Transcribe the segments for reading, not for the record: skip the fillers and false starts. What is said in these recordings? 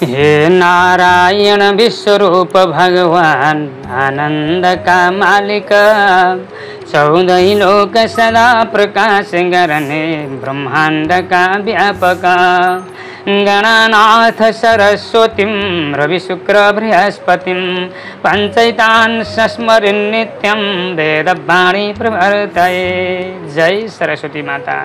हे नारायण विश्वरूप भगवान आनंद का मालिक, 14 लोक सदा प्रकाश करने ब्रह्मांड का व्यापक, गणनाथ सरस्वतीं रवि शुक्र बृहस्पतिं पंचैतान् संस्मरेन् नित्यं वेदवाणी प्रवर्तये। जय सरस्वती माता।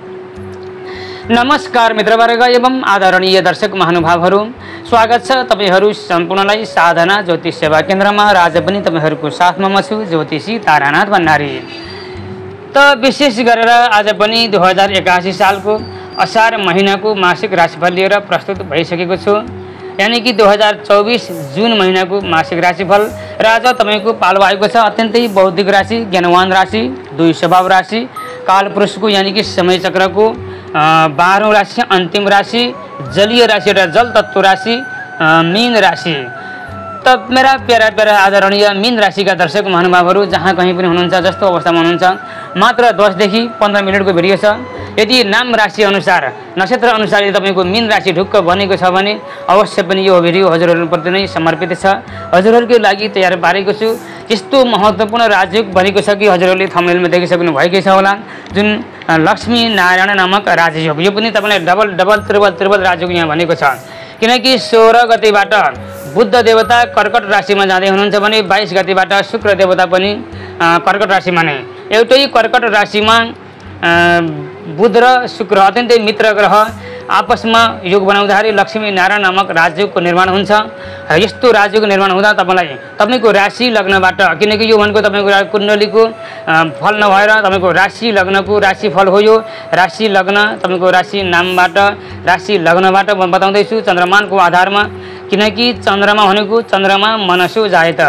नमस्कार मित्रवर्ग एवं आदरणीय दर्शक महानुभावहरू, स्वागत छ तपाईहरू सम्पूर्णलाई साधना ज्योतिष सेवा केन्द्रमा। र आज पनि तपाईहरूको साथमा म छु ज्योतिषी तारानाथ भण्डारी। त विशेष गरेर आज पनि 2081 सालको असार महिनाको मासिक राशिफल लिएर प्रस्तुत भइसकेको छु, यानी कि 2024 जुन महिनाको मासिक राशिफल। र आज तपाईको पालो आएको छ अत्यन्तै बौद्धिक राशि, ज्ञानवान राशि, 2 स्वभाव राशि, कालपुरुषको यानी कि समय चक्रको 12औं राशि, अन्तिम राशि, जलीय राशि र जल तत्व राशि मीन राशि। तब मेरा प्यारा प्यारा आदरणीय मीन राशिका दर्शक महानुभावहरू जहाँ कहीँ पनि हुनुहुन्छ, जस्तो अवस्थामा हुनुहुन्छ, मात्र 10 देखि 15 मिनटको भिडियो छ। यदि नाम राशि अनुसार नक्षत्र अनुसार यदि तपाईको मीन राशि ढुक्क बनेको छ भने अवश्य पनि यो भिडियो हजुरहरूप्रति नै समर्पित छ। हजुरहरूकै लागि तयार पारेको छु। यस्तो महत्त्वपूर्ण राजयोग बनेको छ कि हजुरहरूले थम्बनेलमा देखिसक्नु भएकै छ होला, जुन लक्ष्मी नारायण नामक राजयोग। यो पनि तपाईलाई डबल डबल त्रिबल राजयोग यहाँ भनेको छ, किनकि 16 गतेबाट बुद्ध देवता कर्कट राशिमा जाँदै हुनुहुन्छ भने 22 गतेबाट शुक्र देवता पनि कर्कट राशिमा नै। एउटै कर्कट राशिमा बुध र शुक्र अत्यन्तै मित्र ग्रह आपसमा योग बनाउँदाखेरि लक्ष्मी नारायण नामक राजयोगको निर्माण हुन्छ। र यस्तो राजयोग निर्माण हुँदा तपाईको राशि लग्नबाट, किनकि यो भनेको तपाईको कुण्डलीको फल नभएर तपाईको राशि लग्नको राशिफल हो। यो राशि लग्न तपाईको राशि नामबाट, राशि लग्नबाट म बताउँदैछु चन्द्रमानको आधारमा, किनकि चन्द्रमा भनेको चन्द्रमा मनसो जायत,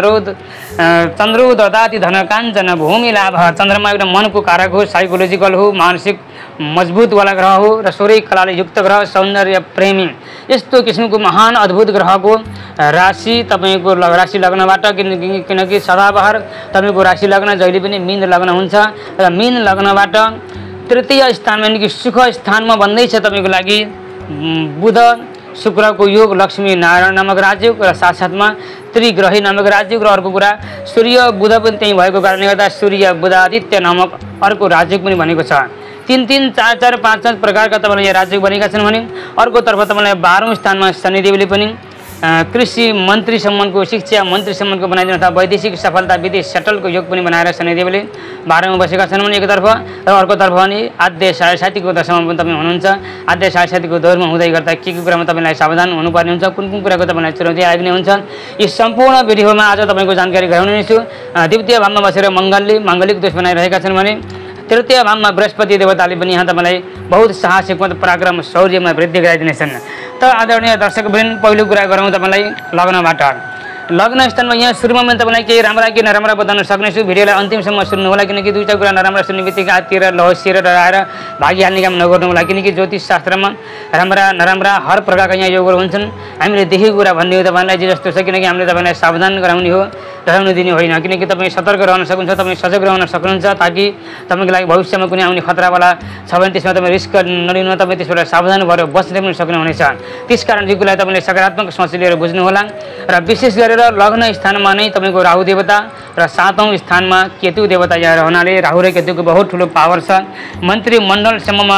चन्द्रो ददाति धन काञ्चन भूमि लाभ। चन्द्रमा एउटा मनको कारक हो, साइकोलोजिकल हो, मानसिक मजबुतवाला ग्रह हो र सोह्रै कलाले युक्त ग्रह, सौन्दर्य प्रेमी, यस्तो किसिमको महान अद्भुत ग्रहको राशि तपाईको राशि लग्नबाट, किनकि सदाबहार तपाईको राशि लग्न जहिले पनि मीन लग्न हुन्छ। र मीन लग्नबाट तृतीय स्थानमा यानी कि सुख स्थानमा बन्दैछ तपाईको लागि बुध शुक्रको योग, लक्ष्मी नारायण नामक राजयोग र साथसाथमा त्रिग्रही नामक राजयोग। र अर्को कुरा सूर्य बुध पनि त्यही भएको कारणले गर्दा सूर्य बुधादित्य नामक अर्को राजयोग पनि भनेको छ। 3 4 4 5 5 प्रकारका तपाईलाई यहाँ राजयोग बनेका छन् भने अर्कोतर्फ तपाईलाई 12औं स्थानमा शनिदेवले पनि कृषि मन्त्रीसम्मको, शिक्षा मन्त्रीसम्मको बनाइदिनु अथवा वैदेशिक सफलता विदेश सेटलको योग पनि बनाएर शनिदेवले 12मा बसेका छन् भने एकतर्फ, र अर्कोतर्फ भने आद्य साढेसातीको दशामा पनि तपाईँ हुनुहुन्छ। आद्य साढेसातीको दौरमा हुँदै गर्दा के कुरामा तपाईँलाई सावधान हुनुपर्ने हुन्छ, कुन कुराको तपाईँलाई चुनौती आइने हुन्छ, यी सम्पूर्ण भिडियोमा आज तपाईँको जानकारी गराउने छु। द्वितीय भावमा बसेर माङ्गलिक दोष बनाइरहेका छन् भने तृतीय भावमा बृहस्पति देवताले पनि यहाँ तपाईँलाई बहुत साहसिक पराक्रम शौर्यमा वृद्धि गराइदिनेछन्। त आदरणीय दर्शकवृन्द, पहिलो कुरा गरौँ तपाईँलाई लग्नबाट। लग्न स्थानमा यहाँ सुरुमा मैले तपाईँलाई केही राम्रा कि नराम्रा बताउन सक्नेछु। भिडियोलाई अन्तिमसम्म सुन्नु होला, किनकि दुईवटा कुरा नराम्रा सुन्ने बित्तिकै आत्तिर लहसिएर डराएर भागिहाल्ने काम नगर्नु होला, किनकि ज्योतिष शास्त्रमा राम्रा नराम्रा हर प्रकारका यहाँ योगहरू हुन्छन्। हामीले देखेको कुरा भन्ने हो तपाईँलाई जे जस्तो छ, किनकि हामीले तपाईँलाई सावधान गराउने हो, डराउनु दिने होइन। किनकि तपाईँ सतर्क रहन सक्नुहुन्छ, तपाईँ सजग रहन सक्नुहुन्छ, ताकि तपाईँको लागि भविष्यमा कुनै आउने खतरावाला छ भने त्यसमा तपाईँ रिस्क नलिनु, तपाईँ त्यसबाट सावधान भएर बस्न पनि सक्नुहुनेछ। त्यसकारण यो कुरालाई तपाईँले सकारात्मक सोच लिएर बुझ्नु होला। र विशेष गरेर लग्न स्थानमा नै तपाईँको राहु देवता र 7औं स्थानमा केतु देवता यहाँ रहनाले राहु र केतुको बहुत ठुलो पावर छ। मन्त्रीमण्डलसम्ममा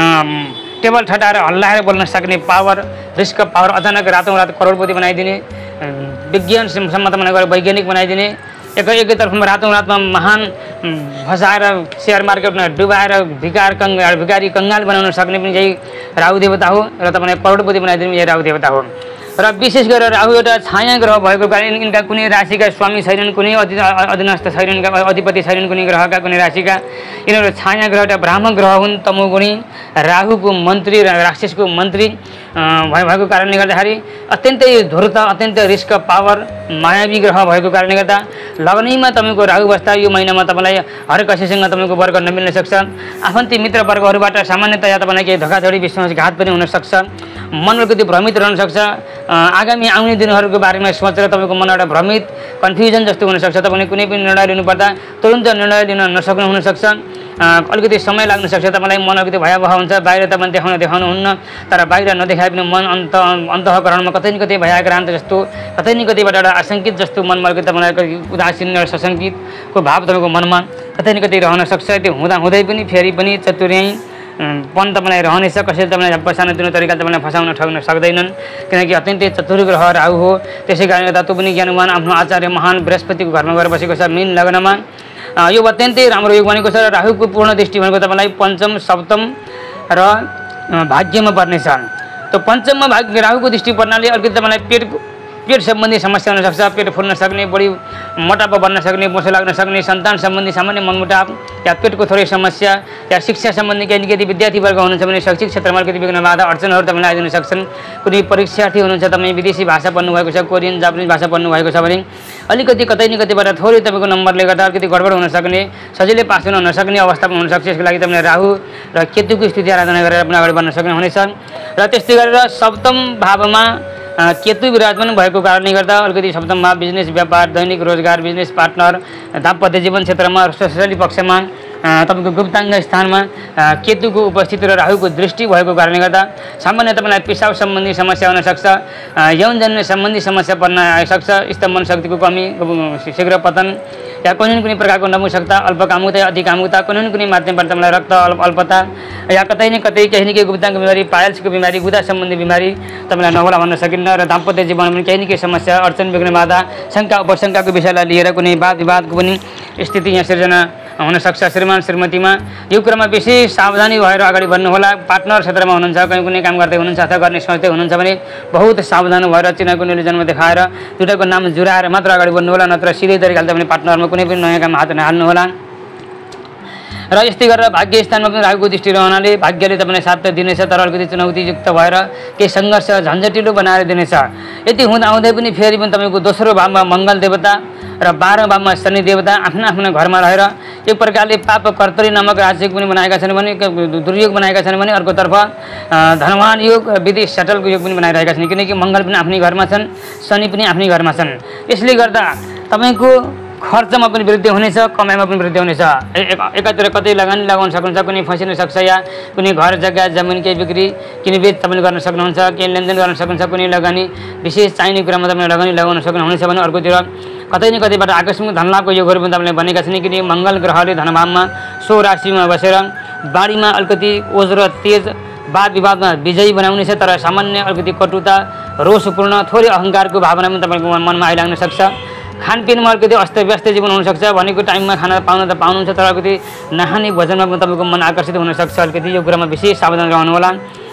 टेबल ठटाएर हल्लाएर बोल्न सक्ने पावर, रिस्क पावर, अचानक रातौँ रात करोडपति बनाइदिने, विज्ञानसम्म तपाईँलाई गएर वैज्ञानिक बनाइदिने, एकैतर्फमा रातौँ रातमा महान फसाएर सेयर मार्केटमा डुबाएर भिकारी कङ्गाल बनाउन सक्ने पनि यही राहु देवता हो, र तपाईँलाई करोडपति बनाइदिने यही राहु देवता हो। र विशेष गरेर राहु एउटा छाया ग्रह भएको कारण यिनका कुनै राशिका स्वामी छैनन्, कुनै अधीनस्थ छैनन्, अधिपति छैनन् कुनै ग्रहका, कुनै राशिका। यिनीहरू छाया ग्रह, एउटा ब्राह्मण ग्रह हुन्, तमोगुणी, राहुको मन्त्री र राक्षसको मन्त्री भएको कारणले गर्दाखेरि अत्यन्तै धूर्त, अत्यन्तै रिस्क पावर, मायावी ग्रह भएको कारणले गर्दा लग्नैमा तपाईँको राहु बस्दा यो महिनामा तपाईँलाई हर कसैसँग तपाईँको वर्ग नमिल्न सक्छ। आफन्ती मित्र वर्गहरूबाट सामान्यतया तपाईँलाई केही धोकाधडी, विश्वासघात पनि हुनसक्छ। मन अलिकति भ्रमित रहन सक्छ। आगामी आउने दिनहरूको बारेमा सोचेर तपाईँको मन एउटा भ्रमित, कन्फ्युजन जस्तो हुनसक्छ। तपाईँले कुनै पनि निर्णय लिनुपर्दा तुरन्त निर्णय लिन नसक्नु हुनसक्छ। अलिकति समय लाग्न सक्छ, तपाईँलाई मन अलिकति भयावह हुन्छ। बाहिर तपाईँ देखाउनुहुन्न, तर बाहिर खाए पनि मन अन्तःकरणमा कतै न कतै भयाक्रान्त जस्तो कतै न कतैबाट एउटा आशङ्कित जस्तो मनमा तपाईँलाई उदासीन र सशङ्कितको भाव तपाईँको मनमा कतै न कतै रहन सक्छ। त्यो हुँदै पनि फेरि पनि चतुर्याई पन तपाईँलाई रहनेछ। कसैले तपाईँलाई सानोतिनो तरिकाले तपाईँलाई फसाउन ठग्न सक्दैनन् किनकि अत्यन्तै चतुर ग्रह राहु हो। त्यसै कारणले तत्त्व पनि ज्ञानवान आफ्नो आचार्य महान बृहस्पतिको घरमा गएर बसेको छ मीन लग्नमा। यो अत्यन्तै राम्रो योग भनेको छ। राहुको पूर्ण दृष्टि भनेको तपाईँलाई पञ्चम सप्तम र भाग्यमा पर्नेछ। त्यो पञ्चममा भाग्य राहुको दृष्टि पर्नाले अलिकति तपाईँलाई पेट सम्बन्धी समस्या हुनसक्छ। पेट फुल्न सक्ने, बढी मोटापा बन्न सक्ने, बोसो लाग्न सक्ने, सन्तान सम्बन्धी सामान्य मनमुटाव या पेटको थोरै समस्या या शिक्षा सम्बन्धी केही न केही विद्यार्थीवर्ग हुनुहुन्छ भने शैक्षिक क्षेत्रमा अलिकति विघ्न बाधा अडचनहरू तपाईँलाई आइदिन सक्छन्। कुनै परीक्षार्थी हुनुहुन्छ, तपाईँ विदेशी भाषा पढ्नुभएको छ, कोरियन जापानिज भाषा पढ्नुभएको छ भने अलिकति कतै न कतैबाट थोरै तपाईँको नम्बरले गर्दा अलिकति गडबड हुन सक्ने, सजिलै पास हुन नसक्ने अवस्थामा हुनसक्छ। यसको लागि तपाईँले राहु र केतुको स्थिति आराधना गरेर पनि अगाडि बढ्न सक्ने हुनेछ। र त्यस्तै गरेर सप्तम भावमा केतु विराजमान भएको कारणले गर्दा अलिकति सप्तम भाव बिजनेस, व्यापार, दैनिक रोजगार, बिजनेस पार्टनर, दाम्पत्य जीवन क्षेत्रमा ससुराली पक्षमा तपाईँको गुप्ताङ्ग स्थानमा केतुको उपस्थिति र राहुको दृष्टि भएको कारणले गर्दा सामान्य तपाईँलाई पिसाब सम्बन्धी समस्या हुनसक्छ, यौनजन्य सम्बन्धी समस्या पर्न आइसक्छ, स्तम्भन शक्तिको कमी, शीघ्र पतन या कुनै न कुनै प्रकारको नपुंसकता, अल्पकामुकता, अतिकामुकता, कुनै न कुनै माध्यमबाट तपाईँलाई रक्त अल्पता या कतै न कतै केही न केही गुप्ताङ्ग बिमारी, पायल्सको बिमारी, गुदा सम्बन्धी बिमारी तपाईँलाई नहोला भन्न सकिन्न। र दाम्पत्य जीवनमा पनि केही न केही समस्या, अडचन, विघ्न बाधा, शङ्का उपशङ्काको विषयलाई लिएर कुनै वाद विवादको पनि स्थिति यहाँ सिर्जना हुनसक्छ श्रीमान श्रीमतीमा। यो कुरामा विशेष सावधानी भएर अगाडि बढ्नुहोला। पार्टनर क्षेत्रमा हुनुहुन्छ, कहीँ कुनै काम गर्दै हुनुहुन्छ अथवा गर्ने सोच्दै हुनुहुन्छ भने बहुत सावधान भएर चिना कुनैले जन्म देखाएर दुईटाको नाम जुराएर मात्र अगाडि बढ्नुहोला, नत्र सिधै तरिकाले तपाईँले पार्टनरमा कुनै पनि नयाँ काम हात नहाल्नुहोला। र यस्तै गरेर भाग्य स्थानमा पनि राहुको दृष्टि रहनाले भाग्यले तपाईँलाई साथ त दिनेछ, तर अलिकति चुनौतीयुक्त भएर केही सङ्घर्ष झन्झटिलो बनाएर दिनेछ। यति हुँदाहुँदै पनि फेरि पनि तपाईँको दोस्रो भावमा मङ्गल देवता र 12 भावमा शनि देवता आफ्नो आफ्नो घरमा रहेर एक प्रकारले पाप कर्तरी नामक राजयोग पनि बनाएका छन् भने, दुर्योग बनाएका छन् भने अर्कोतर्फ धनवान योग, विदेश सेटलको योग पनि बनाइरहेका छन् किनकि मङ्गल पनि आफ्नै घरमा छन्, शनि पनि आफ्नै घरमा छन्। यसले गर्दा तपाईँको खर्चमा पनि वृद्धि हुनेछ, कमाइमा पनि वृद्धि हुनेछ। एकातिर कतै लगानी लगाउन सक्नुहुन्छ, कुनै फसिन सक्छ या कुनै घर जग्गा जमिन केही बिक्री किनबेच तपाईँले गर्न सक्नुहुन्छ, केही लेनदेन गर्न सक्नुहुन्छ, कुनै लगानी विशेष चाहिने कुरामा तपाईँले लगानी लगाउन सक्नुहुनेछ भने अर्कोतिर कतै न कतैबाट आकस्मिक धनलाभको योगहरू पनि तपाईँले भनेका छन् किनकि मङ्गल ग्रहले धनभावमा 16 राशिमा बसेर बाढीमा अलिकति ओज र तेज वाद विवादमा विजयी बनाउनेछ, तर सामान्य अलिकति कटुता, रोषपूर्ण, थोरै अहङ्कारको भावना पनि तपाईँको मनमा आइलाग्न सक्छ। खानपिनमा अलिकति अस्तव्यस्त जीवन हुनसक्छ, भनेको टाइममा खाना पाउन त पाउनुहुन्छ तर अलिकति नखाने भोजनमा पनि तपाईँको मन आकर्षित हुनसक्छ। अलिकति यो कुरामा विशेष सावधान रहनुहोला।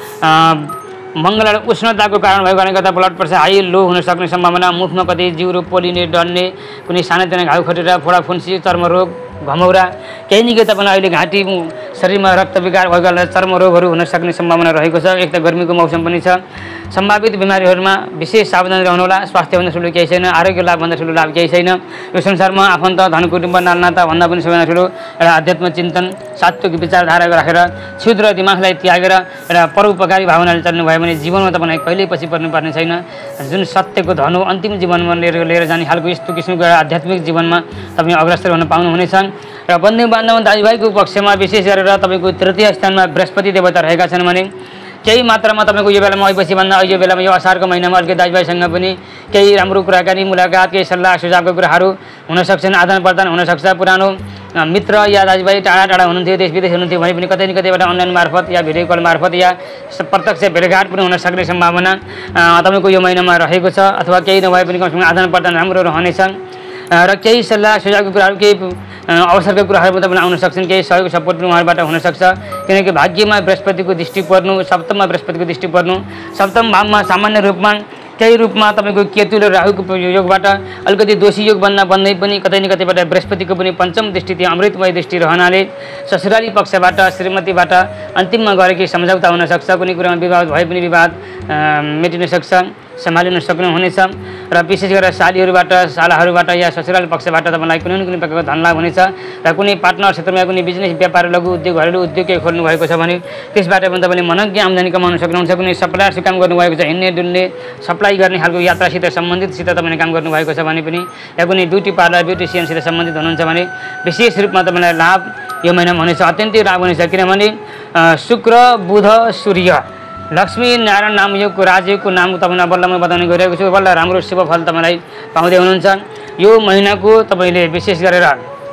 मङ्गल उष्णताको कारण भएको कारणले गर्दा ब्लड प्रेसर हाई लो हुन सक्ने सम्भावना, मुखमा कतै जिउरो पोलिने, डढ्ने, कुनै सानोतिनो घाउ खटेरा, फोडाफुन्सी, चर्मरोग, घमौरा, केही न केही तपाईँलाई अहिले घाँटी शरीरमा रक्त विकार भएको कारणले चर्मरोगहरू हुन सक्ने सम्भावना रहेको छ। एक त गर्मीको मौसम पनि छ। सम्भावित बिमारीहरूमा विशेष सावधान रहनुहोला। स्वास्थ्यभन्दा ठुलो केही छैन, आरोग्य लाभभन्दा ठुलो लाभ केही छैन। यो संसारमा आफन्त, धन कुटुम्ब, नालनाता भन्दा पनि सबैभन्दा ठुलो एउटा आध्यात्म चिन्तन, सात्विक विचारधारा राखेर क्षुद्र दिमागलाई त्यागेर एउटा परोपकारी भावनाले चल्नुभयो भने जीवनमा तपाईँलाई कहिल्यै पछि पर्नुपर्ने छैन। जुन सत्यको धन हो अन्तिम जीवनमा लिएर जाने खालको यस्तो किसिमको एउटा आध्यात्मिक जीवनमा तपाईँ अग्रसर हुन पाउनुहुनेछ। र बन्धु बान्धव दाजुभाइको पक्षमा विशेष गरेर तपाईँको तृतीय स्थानमा बृहस्पति देवता रहेका छन् भने केही मात्रामा तपाईँको यो बेलामा आएपछि भन्दा यो बेलामा यो असारको महिनामा अलिकति दाजुभाइसँग पनि केही राम्रो कुराकानी, मुलाकात, केही सल्लाह सुझावको कुराहरू हुन सक्छन्, आदान प्रदान हुनसक्छ। पुरानो मित्र या दाजुभाइ टाढा टाढा हुनुहुन्थ्यो, देश विदेश हुनुहुन्थ्यो भने पनि कतै न कतैबाट अनलाइन मार्फत या भिडियो कल मार्फत या प्रत्यक्ष भेटघाट पनि हुन सक्ने सम्भावना तपाईँको यो महिनामा रहेको छ। अथवा केही नभए पनि कमसेकम आदान प्रदान राम्रो रहनेछ र केही सल्लाह सुझावको कुराहरू, केही अवसरका कुराहरू पनि तपाईँलाई आउन सक्छन्, केही सहयोग सपोर्ट पनि उहाँबाट हुनसक्छ किनकि भाग्यमा बृहस्पतिको दृष्टि पर्नु, सप्तममा बृहस्पतिको दृष्टि पर्नु, सप्तम भावमा सामान्य रूपमा केही रूपमा तपाईँको केतु र राहुको योगबाट अलिकति दोषी योग भन्दै पनि कतै न कतैबाट बृहस्पतिको पनि पञ्चम दृष्टि, त्यो अमृतमय दृष्टि रहनाले ससुराली पक्षबाट श्रीमतीबाट अन्तिममा गएर केही सम्झौता हुनसक्छ। कुनै कुरामा विवाद भए पनि विवाद मेटिन सक्छ, सम्हालिन सक्नुहुनेछ। र विशेष गरेर सालाहरूबाट या ससुराली पक्षबाट तपाईँलाई कुनै न कुनै प्रकारको धन लाभ हुनेछ। र कुनै पार्टनर क्षेत्रमा कुनै बिजनेस, व्यापार, लघु उद्योग, घरेलु उद्योग केही खोल्नु भएको छ भने त्यसबाट पनि तपाईँले मनज्ञ आम्दानी कमाउन सक्नुहुन्छ। कुनै सप्लायरसित काम गर्नुभएको छ, हिँड्ने डुल्ने सप्लाई गर्ने खालको यात्रासित सम्बन्धितसित तपाईँले काम गर्नुभएको छ भने पनि या कुनै ब्युटी पार्लर, ब्युटिसियनसित सम्बन्धित हुनुहुन्छ भने विशेष रूपमा तपाईँलाई लाभ यो महिनामा हुनेछ, अत्यन्तै लाभ हुनेछ। किनभने शुक्र, बुध, सूर्य लक्ष्मी नारायण नामयोगको राजयोगको नाम तपाईँलाई बल्ल म बताउने गरिरहेको छु। बल्ल राम्रो शुभ फल तपाईँलाई पाउँदै हुनुहुन्छ। यो महिनाको तपाईँले विशेष गरेर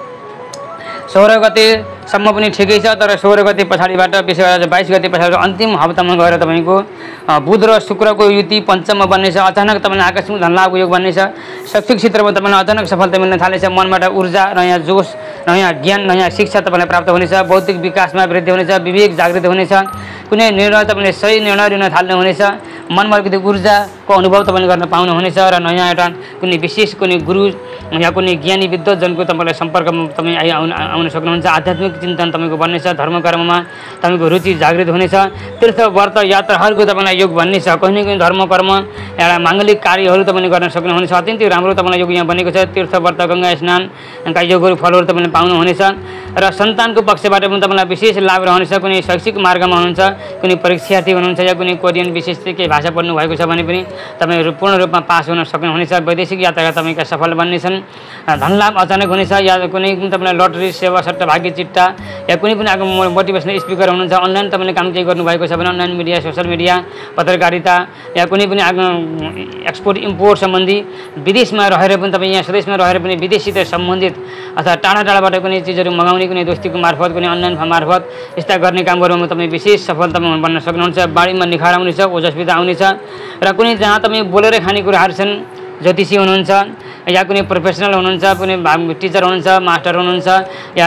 16 गतेसम्म पनि ठिकै छ, तर 16 गते पछाडिबाट विशेष गरेर 22 गते पछाडि अन्तिम हप्तामा गएर तपाईँको बुध र शुक्रको युति पञ्चममा बन्नेछ। अचानक तपाईँलाई आकस्मिक धनलाभको योग बन्नेछ। शैक्षिक क्षेत्रमा तपाईँलाई अचानक सफलता मिल्न थालेछ। मनबाट ऊर्जा, नयाँ जोस, नयाँ ज्ञान, नयाँ शिक्षा तपाईँलाई प्राप्त हुनेछ। बौद्धिक विकासमा वृद्धि हुनेछ। विवेक जागृत हुनेछ। कुनै निर्णय तपाईँले सही निर्णय लिन थाल्नुहुनेछ। मनमा अलिकति ऊर्जाको अनुभव तपाईँले गर्न पाउनुहुनेछ र नयाँ एउटा कुनै विशेष कुनै गुरु या कुनै ज्ञानी विद्वतजनको तपाईँलाई सम्पर्कमा तपाईँ आउन सक्नुहुन्छ। आध्यात्मिक चिन्तन तपाईँको बन्नेछ। धर्म कर्ममा तपाईँको रुचि जागृत हुनेछ। तीर्थ व्रत यात्राहरूको तपाईँलाई योग बन्नेछ। कहीँ न कहीँ धर्म कर्म एउटा माङ्गलिक कार्यहरू तपाईँले गर्न सक्नुहुनेछ। अत्यन्तै राम्रो तपाईँलाई योग यहाँ बनेको छ। तीर्थ व्रत, गङ्गा स्नानका योगहरू फलहरू तपाईँले पाउनुहुनेछ र सन्तानको पक्षबाट पनि तपाईँलाई विशेष लाभ रहनेछ। कुनै शैक्षिक मार्गमा हुनुहुन्छ, कुनै परीक्षार्थी हुनुहुन्छ या कुनै कोरियन विशेष केही भाषा पढ्नु भएको छ भने पनि तपाईँहरू पूर्ण रूपमा पास हुन सक्नुहुनेछ। वैदेशिक यात्राका तपाईँका सफल बन्नेछन्। धनलाभ अचानक हुनेछ। या कुनै तपाईँलाई लटरी, सेवा, सट्टा, भाग्य चिट्टा या कुनै पनि मोटिभेसनल स्पिकर हुनुहुन्छ, अनलाइन तपाईँले काम केही गर्नुभएको छ भने अनलाइन मिडिया, सोसियल मिडिया, पत्रकारिता या कुनै पनि एक्सपोर्ट इम्पोर्ट सम्बन्धी विदेशमा रहेर पनि तपाईँ यहाँ स्वदेशमा रहेर पनि विदेशसित सम्बन्धित अथवा टाढा टाढाबाट कुनै चिजहरू मगाउने, कुनै दोस्तीको मार्फत, कुनै अनलाइन मार्फत यस्ता गर्ने कामहरूमा तपाईँ विशेष सफलता बन्न सक्नुहुन्छ। बाढीमा निखार आउनेछ, ओजस्विता आउनेछ र कुनै जहाँ तपाईँ बोलेर खानेकुराहरू छन्, ज्योतिषी हुनुहुन्छ या कुनै प्रोफेसनल हुनुहुन्छ, कुनै टिचर हुनुहुन्छ, मास्टर हुनुहुन्छ या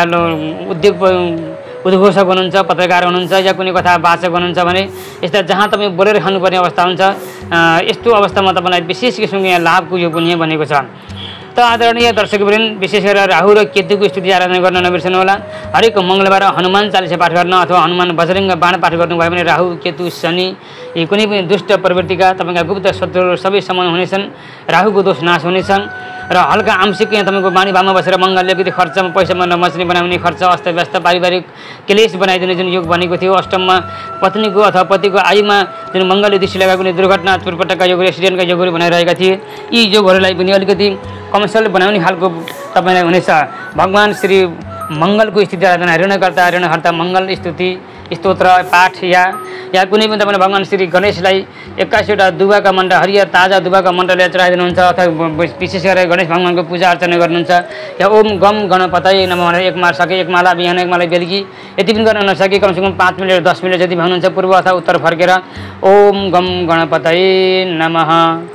उद्घोषक हुनुहुन्छ, पत्रकार हुनुहुन्छ या कुनै कथा वाचक हुनुहुन्छ भने यस्ता जहाँ तपाईँ बोलेर खानुपर्ने अवस्था हुन्छ, यस्तो अवस्थामा तपाईँलाई विशेष किसिमको यहाँ लाभको यो पनि बनेको छ। त आदरणीय दर्शकवृन्द, विशेष गरेर राहु र केतुको स्तुति आराधना गर्न नबिर्सनुहोला। हरेक मङ्गलबार हनुमान चालिसा पाठ गर्न अथवा हनुमान बजरङ्ग बाण पाठ गर्नुभयो भने राहु, केतु, शनि यी कुनै पनि दुष्ट प्रवृत्तिका तपाईँका गुप्त शत्रुहरू सबै समाप्त हुनेछन्। राहुको दोष नाश हुनेछन् र हल्का आंशिक यहाँ तपाईँको बानी भावमा बसेर मङ्गलले अलिकति खर्चमा पैसामा नबच्ने बनाउने, खर्च अस्तव्यस्त पारिवारिक क्लेश बनाइदिने जुन योग बनेको थियो, अष्टममा पत्नीको अथवा पतिको आयुमा जुन मङ्गलले दृष्टि लगाएको कुनै दुर्घटना, चोटपटकका योगहरू, एक्सिडेन्टका योगहरू बनाइरहेका थिए, यी योगहरूलाई पनि अलिकति कमर्सियल बनाउने खालको तपाईँलाई हुनेछ। भगवान श्री मङ्गलको स्थिति आराधना, ऋणकर्ता ऋणहर्ता मङ्गल स्तुति स्तोत्र पाठ या कुनै पनि तपाईँले भगवान श्री गणेशलाई 21वटा दुबाका मण्डल, हरियर ताजा दुबाका मण्डलले चढाइदिनुहुन्छ अथवा विशेष गरेर गणेश भगवानको पूजा अर्चना गर्नुहुन्छ। या ओम गम गणपतये नमः भनेर एक माला सके, एक माला बिहान, एक माला बेलुकी यति पनि गर्न नसके कमसेकम 5 मिनट 10 मिनट जति भन्नुहुन्छ पूर्व अथवा उत्तर फर्केर ओम गम गणपतये नमः,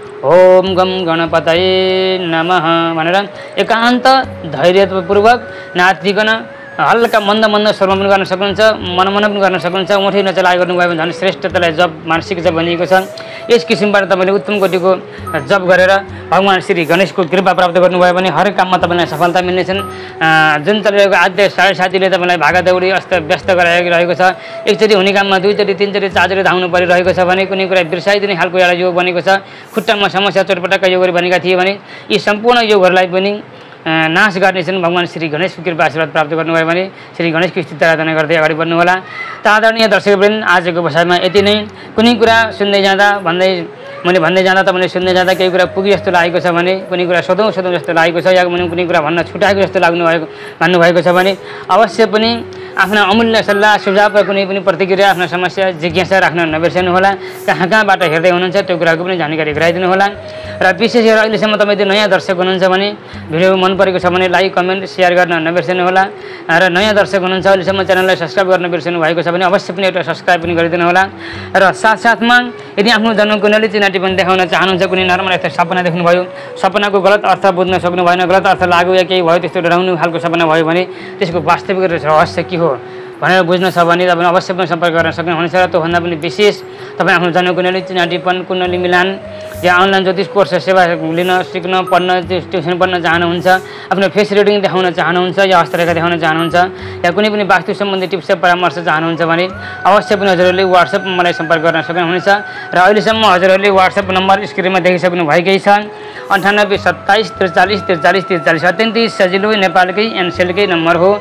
ओम गम गणपतये नमः भनेर एकान्त धैर्यपूर्वक नाचिकन हल्का मन्द मन्द स्वरमा पनि गर्न सक्नुहुन्छ, मनमन पनि गर्न सक्नुहुन्छ। मुठै नचलाइ गर्नुभयो भने झन् श्रेष्ठतालाई जप, मानसिक जप भनिएको छ। यस किसिमबाट तपाईँले उत्तम कोटिको जप गरेर भगवान श्री गणेशको कृपा प्राप्त गर्नुभयो भने हरेक काममा तपाईँलाई सफलता मिल्नेछन्। जुन चलिरहेको आद्य साथीले तपाईँलाई भागादौडी अस्त व्यस्त गराइरहेको छ, एकचोटि हुने काममा दुईचोटि तिनचोटि चारचोटि धाउनु परिरहेको छ भने कुनै कुरा बिर्साइदिने खालको एउटा योग बनेको छ, खुट्टामा समस्या चोटपटकका योगहरू बनेका थिए भने यी सम्पूर्ण योगहरूलाई पनि नाश गर्नेछन्। भगवान श्री गणेशको कृपा आशीर्वाद प्राप्त गर्नुभयो भने श्री गणेशको स्थिति आराधना गर्दै अगाडि बढ्नुहोला। त आदरणीय दर्शकवृन्द, आजको बसाइमा यति नै। कुनै कुरा सुन्दै जाँदा मैले भन्दै जाँदा तपाईँले सुन्दै जाँदा केही कुरा पुगे जस्तो लागेको छ भने, कुनै कुरा सोधौँ जस्तो लागेको छ या कुनै कुरा भन्न छुटाएको जस्तो भन्नुभएको छ भने अवश्य पनि आफ्ना अमूल्य सल्लाह सुझाव र कुनै पनि प्रतिक्रिया, आफ्ना समस्या जिज्ञासा राख्न नबिर्सनुहोला। कहाँबाट हेर्दै हुनुहुन्छ त्यो कुराको पनि जानकारी गराइदिनु होला। र विशेष गरेर अहिलेसम्म तपाईँ नयाँ दर्शक हुनुहुन्छ भने भिडियो मन परेको छ भने लाइक, कमेन्ट, सेयर गर्न नबिर्सनुहोला। र नयाँ दर्शक हुनुहुन्छ अहिलेसम्म च्यानललाई सब्सक्राइब गर्न बिर्सनु भएको छ भने अवश्य पनि एउटा सब्सक्राइब पनि गरिदिनु होला। र साथसाथमा यदि आफ्नो जन्मकुण्डली चिनाटी पनि देखाउन चाहनुहुन्छ, कुनै नर्मल यस्तो सपना देख्नुभयो, सपनाको गलत अर्थ बुझ्न सक्नु भएन, गलत अर्थ लाग्यो या केही भयो, त्यस्तो डराउनु खालको सपना भयो भने त्यसको वास्तविक रहस्य के हो भनेर बुझ्न छ भने तपाईँ अवश्य पनि सम्पर्क गर्न सक्नुहुनेछ। र त्योभन्दा पनि विशेष तपाईँ आफ्नो जन्मकुण्डली चिनाटीपन, कुण्डली मिलान या अनलाइन ज्योतिष कोर्स सेवा लिन, सिक्न, पढ्न, ट्युसन पढ्न चाहनुहुन्छ, आफ्नो फेस रिडिङ देखाउन चाहनुहुन्छ या हस्तरेखा देखाउन चाहनुहुन्छ या कुनै पनि वास्तु सम्बन्धी टिप्स परामर्श चाहनुहुन्छ भने अवश्य पनि हजुरहरूले वाट्सएपमा मलाई सम्पर्क गर्न सक्नुहुनेछ। र अहिलेसम्म हजुरहरूले वाट्सएप नम्बर स्क्रिनमा देखिसक्नु भएकै छ 98 27 43 43 43। अत्यन्तै सजिलो नेपालकै एनसेलकै नम्बर हो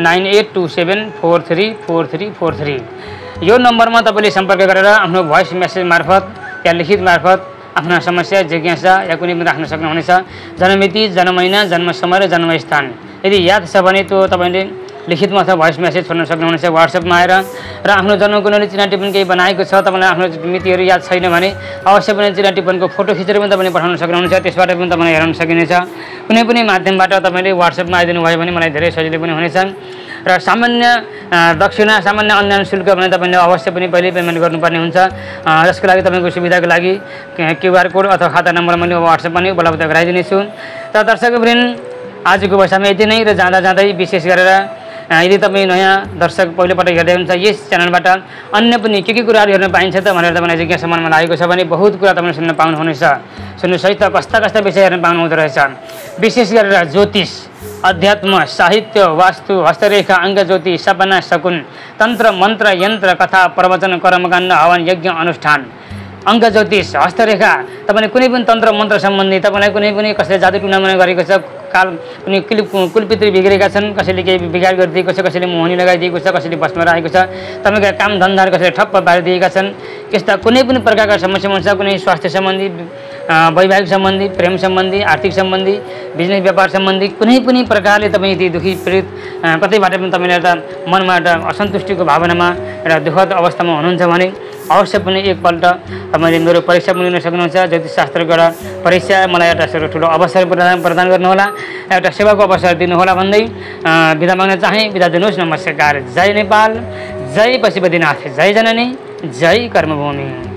9827434343। यो नम्बरमा तपाईँले सम्पर्क गरेर आफ्नो भोइस मेसेज मार्फत या लिखित मार्फत आफ्ना समस्या, जिज्ञासा या कुनै पनि राख्न सक्नुहुनेछ। जन्ममिति, जन्म महिना, जन्म समय र जन्मस्थान यदि याद छ भने त्यो तपाईँले लिखितमा अथवा भोइस मेसेज छोड्न सक्नुहुनेछ व्हाट्सएपमा आएर र आफ्नो जन्मकुण्डली चिना टिप्पणी केही बनाएको छ तपाईँलाई आफ्नो मितिहरू याद छैन भने अवश्य पनि चिना टिप्पणीको फोटो खिचेर पनि तपाईँले पठाउन सक्नुहुनेछ त्यसबाट पनि तपाईँले हेर्न सकिनेछ कुनै पनि माध्यमबाट तपाईँले व्हाट्सएपमा आइदिनु भयो भने मलाई धेरै सजिलो पनि हुनेछ र सामान्य दक्षिणा सामान्य अन्य शुल्क भने तपाईँले अवश्य पनि पहिले पेमेन्ट गर्नुपर्ने हुन्छ जसको लागि तपाईँको सुविधाको लागि क्युआर कोड अथवा खाता नम्बर मैले व्हाट्सएपमा नै उपलब्ध गराइदिनेछु र दर्शकवृन्द आजको बसाइमा यति नै र जाँदा जाँदै विशेष गरेर यदि तपाईँ नयाँ दर्शक पहिलोपटक हेर्दै हुन्छ यस च्यानलबाट अन्य पनि के कुराहरू हेर्न पाइन्छ त भनेर तपाईँलाई जिज्ञासा मनमा लागेको छ भने बहुत कुरा तपाईँले सुन्न पाउनुहुनेछ सुन्नुहोस् है त कस्ता कस्ता विषय हेर्न पाउनु हुँदो रहेछ विशेष गरेर ज्योतिष अध्यात्म साहित्य वास्तु हस्तरेखा अङ्गज्योति सपना शकुन तन्त्र मन्त्र यन्त्र कथा प्रवचन कर्मकाण्ड हवन यज्ञ अनुष्ठान अङ्क ज्योतिष हस्तरेखा तपाईँले कुनै पनि तन्त्र मन्त्र सम्बन्धी तपाईँलाई कुनै पनि कसैले जादु टुनामुना गरेको छ काल कुनै कुलपित्री बिग्रेका छन् कसैले केही बिगार गरिदिएको छ कसैले मोहनी लगाइदिएको छ कसैले बसमा राखेको छ तपाईँका काम धन्दाहरू कसैले ठप्प पारिदिएका छन् यस्ता कुनै पनि प्रकारका समस्या हुन्छ कुनै स्वास्थ्य सम्बन्धी वैवाहिक सम्बन्धी प्रेम सम्बन्धी आर्थिक सम्बन्धी बिजनेस व्यापार सम्बन्धी कुनै पनि प्रकारले तपाईँ यदि दुखी पीडित कतैबाट पनि तपाईँले एउटा मनमा एउटा असन्तुष्टिको भावनामा एउटा दुःखद अवस्थामा हुनुहुन्छ भने अवश्य पनि एकपल्ट तपाईँले मेरो परीक्षा पनि लिन सक्नुहुन्छ ज्योतिषशास्त्रबाट परीक्षा मलाई एउटा ठुलो अवसर प्रदान गर्नुहोला एउटा सेवाको अवसर दिनुहोला भन्दै बिदा माग्न चाहे बिदा दिनुहोस् नमस्कार जय नेपाल जय पशुपतिनाथ जय जननी जय कर्मभूमि।